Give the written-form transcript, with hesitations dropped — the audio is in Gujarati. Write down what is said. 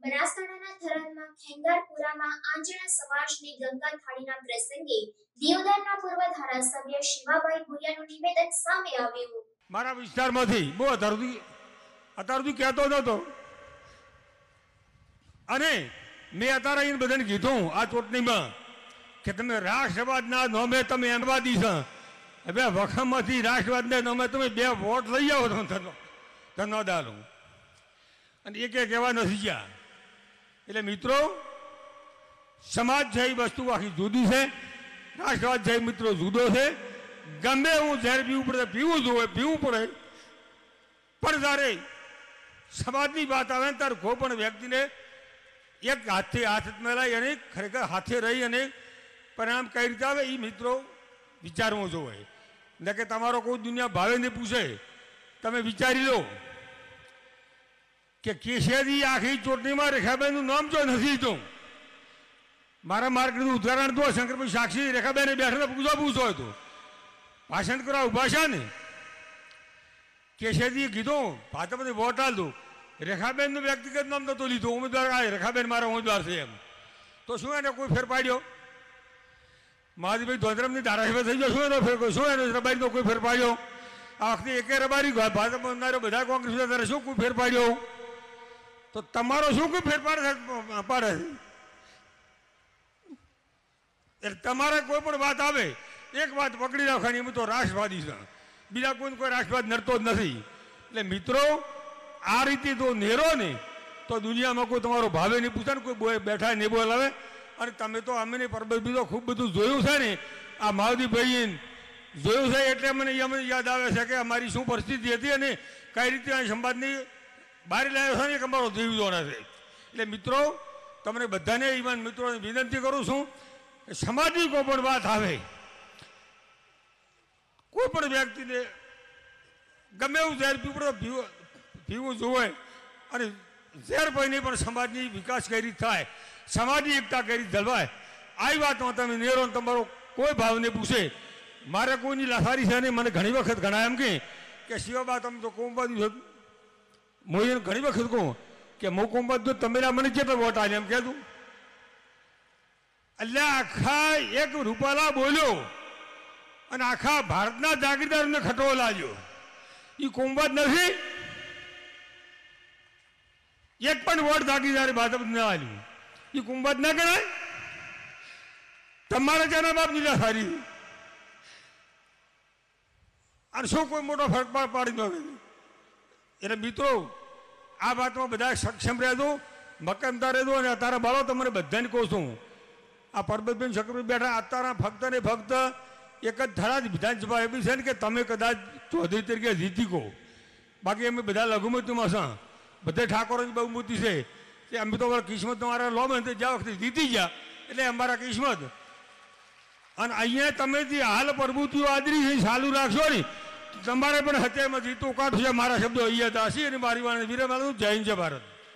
બનાસકાંઠાના થરાદમાં ખેંગારપુરામાં આંજણા સમાજની ગંગા થાળીના પ્રસંગે દિયોદરના પૂર્વ ધારાસભ્ય શિવાભાઈ ભુરિયાનું નિવેદન સામે આવ્યું. મારા વિસ્તારમાંથી બહુ અત્યારથી કહેતો નહોતો અને મેં અત્યારે એને બધાને કીધું આ ચૂંટણીમાં કે તમે રાષ્ટ્રવાદના નામે તમે એમવાદી છો. હવે વખમમાંથી રાષ્ટ્રવાદના નામે તમે 2 વોટ લઈ જાઓ ધન્યવાદ અને એક કહેવા નથી ગયા. એટલે મિત્રો, સમાજ છે એ વસ્તુ આખી જુદી છે, રાષ્ટ્રવાદ છે મિત્રો જુદો છે. ગમે હું ઝેર પીવું પડે પીવું પડે, પણ જ્યારે સમાજની વાત આવે ને ત્યારે કોઈ પણ વ્યક્તિને એક હાથથી હાથ મેળાય અને ખરેખર હાથે રહી અને પરિણામ કઈ રીતે આવે એ મિત્રો વિચારવું જોઈએ. એટલે કે તમારો કોઈ દુનિયા ભાવે નહીં પૂછે, તમે વિચારી લો કે કેશિયાથી આખી ચૂંટણીમાં રેખાબેનનું નામ જો નથી તો મારા માર્ગનું ઉદાહરણ તો શંકરભાઈ સાક્ષી રેખાબેને બેઠા પૂછો હતું ભાષણ કરવા ઉભા છે ને કેશિયાથી કીધું ભાજપને વોટ આલતું રેખાબેનનું વ્યક્તિગત નામ નહોતું લીધું ઉમેદવાર આ રેખાબેન મારા ઉમેદવાર છે એમ. તો શું એને કોઈ ફેર પાડ્યો? મહાદેવભાઈ ધોધરામની ધારાસભ્ય થઈ ગયો, શું એનો ફેર શું એનો રબારીનો કોઈ ફેર પાડ્યો? આ વખતે એકે રબારી ભાજપ બધા કોંગ્રેસ ત્યારે શું કોઈ ફેર પાડ્યો? તો તમારો શું કોઈ ફેરફાર પાડે છે? એટલે તમારે કોઈ પણ વાત આવે એક વાત પકડી રાખવાની, એમ તો રાષ્ટ્રવાદી છે, બીજા કોઈ રાષ્ટ્રવાદ નડતો જ નથી. એટલે મિત્રો, આ રીતે તો નેરો ને તો દુનિયામાં કોઈ તમારો ભાવે નહીં પૂછે ને કોઈ બેઠા નહીં બોલાવે. અને તમે તો અમે પરબત બીજો ખૂબ બધું જોયું છે ને, આ મહાદેવભાઈ જોયું છે એટલે મને યાદ આવે છે કે અમારી શું પરિસ્થિતિ હતી અને કઈ રીતે આ સમાજની બહાર લાવ્યો છે ને એક અમારો જીવવાના છે. એટલે મિત્રો, તમને બધાને ઇવન મિત્રોને વિનંતી કરું છું કે સમાજની કોઈ પણ વાત આવે, કોઈ પણ વ્યક્તિને ગમે એવું ઝેર પીવું જોવે અને ઝેર પીને પણ સમાજની વિકાસ કઈ રીતે થાય, સમાજની એકતા કઈ રીતે જળવાય, આવી વાતમાં તમે નેરો તમારો કોઈ ભાવને પૂછે. મારે કોઈની લાસારી છે નહીં. મને ઘણી વખત ઘણા એમ કે શિવાબા તમે તો કોમબાજુ હું એને ઘણી વખત કહું કે હું કોમબાજુ તમે મને કેટલો વોટ આવે એમ કહેતું. એટલે આખા એક રૂપાલા બોલ્યો અને આખા ભારતના જાગીરદારોને ખટવો લાગ્યો. એ કોમબાજ નથી. એક પણ વોટ જાગીરદારે ભાજપ ના આવ્યું, એ કોમબાજ ના ગણાય. તમારે જેના બાપ નીલા સારી અને શું કોઈ મોટો ફરક પાડી ન. એટલે મિત્રો, આ વાતમાં બધા સક્ષમ રહેજો, મક્કમતા રહેજો. અને તારા બાળો તમને બધાને કહું છું, આ પરબતબેન શંકરભાઈ બેઠા અત્યારે ફક્ત ને ફક્ત એક જ થરાદ વિધાનસભા એવી છે ને કે તમે કદાચ ચૌધરી તરીકે જીતી કહો, બાકી અમે બધા લઘુમતીમાં છે, બધા ઠાકોરોની બહુમતી છે. કે અમે તો કિસ્મત તમારા લો ને જ્યાં વખતે જીતી ગયા એટલે અમારા કિસ્મત. અને અહીંયા તમે જે હાલ પ્રભુતિઓ આદરી છે ચાલુ રાખશો ને, તમારે પણ હત્યામાં જીતું કાઢશે. મારા શબ્દો અહીંયા દાસી અને મારી વાણી વિરામ. જય હિન્દ, જય ભારત.